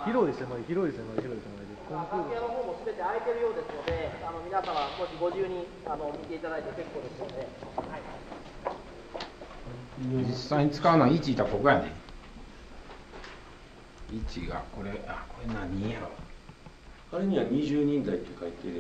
広い狭い広い狭い広い狭いで楽屋の方もすべて空いてるようですので、皆様もしご自由に見ていただいて結構ですので。はい、 実際に使うのは1いたらここやね。1がこれ、これ何人やろ。 あれには20人台って書いてる。